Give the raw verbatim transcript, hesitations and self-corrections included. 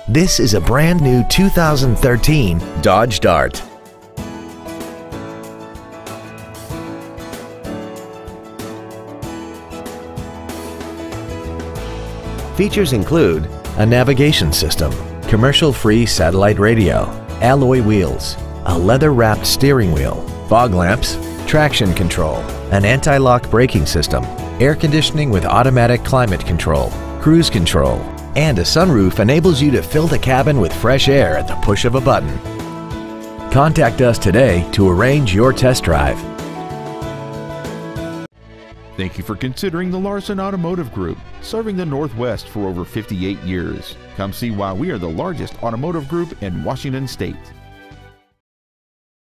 This is a brand new two thousand thirteen Dodge Dart. Features include a navigation system, commercial-free satellite radio, alloy wheels, a leather-wrapped steering wheel, fog lamps, traction control, an anti-lock braking system, air conditioning with automatic climate control, cruise control, and a sunroof enables you to fill the cabin with fresh air at the push of a button. Contact us today to arrange your test drive. Thank you for considering the Larson Automotive Group, serving the Northwest for over fifty-eight years. Come see why we are the largest automotive group in Washington State.